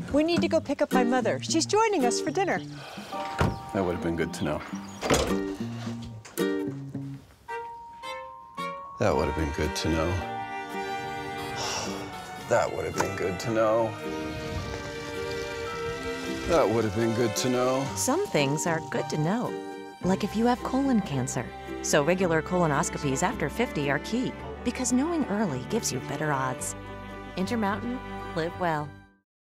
We need to go pick up my mother. She's joining us for dinner. That would have been good to know. That would have been good to know. That would have been good to know. That would have been good to know. Some things are good to know, like if you have colon cancer. So regular colonoscopies after 50 are key, because knowing early gives you better odds. Intermountain, live well.